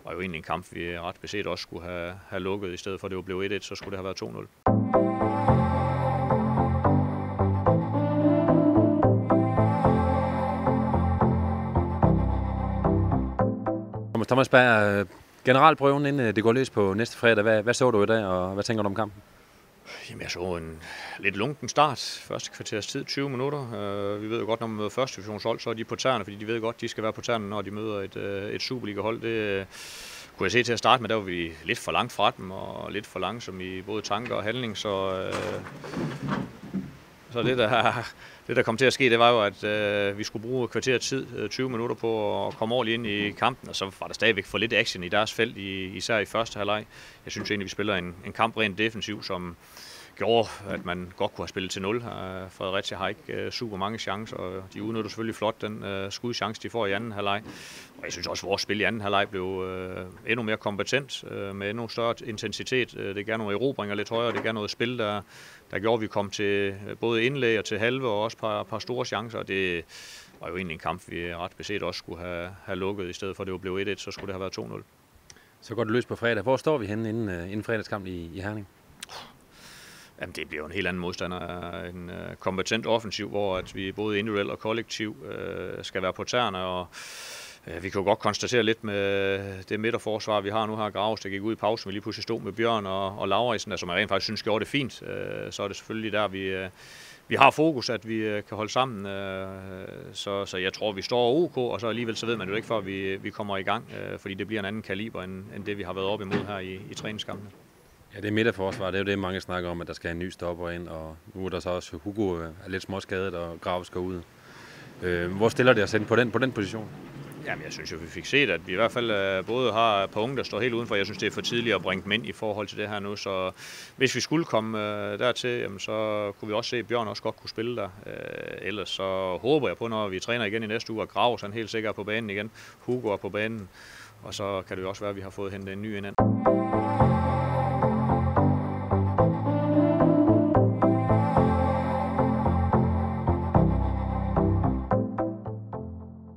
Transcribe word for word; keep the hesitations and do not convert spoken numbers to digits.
var jo egentlig en kamp, vi ret beset også skulle have, have lukket. I stedet for, at det var blevet et et, så skulle det have været to nul. Thomas Berg, generalprøven inden det går løs på næste fredag. Hvad, hvad så du i dag, og hvad tænker du om kampen? Jamen, jeg så en lidt lunken start. Første kvarters tid, tyve minutter. Uh, vi ved jo godt, når man møder første divisionshold, så er de på tæerne, fordi de ved godt, de skal være på tæerne, når de møder et, uh, et Superliga-hold. Det uh, kunne jeg se til at starte med, der var vi lidt for langt fra dem, og lidt for langsomme i både tanker og handling, så... Uh, Så det der, det, der kom til at ske, det var jo, at øh, vi skulle bruge kvarter tid, tyve minutter på at komme ordentligt ind i kampen, og så var der stadigvæk for lidt action i deres felt, især i første halvleg. Jeg synes egentlig, vi spiller en, en kamp rent defensiv, som gjorde, at man godt kunne have spillet til nul. Fredericia har ikke super mange chancer, og de udnytter selvfølgelig flot den uh, skudchance, de får i anden halvleg. Og jeg synes også, at vores spil i anden halvleg blev uh, endnu mere kompetent, uh, med endnu større intensitet. Det gav nogle erobringer lidt højere, det gav noget spil, der, der gjorde, at vi kom til både indlæg og til halve, og også et par, par store chancer. Det var jo egentlig en kamp, vi ret beset også skulle have, have lukket. I stedet for, at det var blevet et et, så skulle det have været to nul. Så går det løs på fredag. Hvor står vi henne inden, uh, inden fredagskamp i, i Herning? Jamen, det bliver en helt anden modstander. En uh, kompetent offensiv, hvor at vi både individuelt og kollektiv uh, skal være på tæerne. Og uh, vi kan jo godt konstatere lidt med det midterforsvar, vi har nu her. Graves, der gik ud i pausen, vi lige pludselig stod med Bjørn og, og Lauritsen, som jeg rent faktisk synes gjorde det fint. Uh, så er det selvfølgelig der, vi, uh, vi har fokus, at vi uh, kan holde sammen. Uh, så, så jeg tror, vi står OK, og så alligevel så ved man jo ikke, før vi, vi kommer i gang. Uh, fordi det bliver en anden kaliber, end, end det, vi har været op imod her i, i træningskampene. Ja, det er midterforsvar. Det er jo det, mange snakker om, at der skal en ny stopper ind, og nu er der så også Hugo er lidt småskadet, og Graves skal ud. Øh, hvor stiller det os ind på den, på den position? Jamen, jeg synes jo, vi fik set, at vi i hvert fald både har et par unge, der står helt udenfor. Jeg synes, det er for tidligt at bringe dem ind i forhold til det her nu, så hvis vi skulle komme øh, dertil, jamen, så kunne vi også se, at Bjørn også godt kunne spille der. Øh, ellers så håber jeg på, når vi træner igen i næste uge, at Graves han helt sikkert er på banen igen. Hugo er på banen, og så kan det jo også være, at vi har fået hentet en ny ind.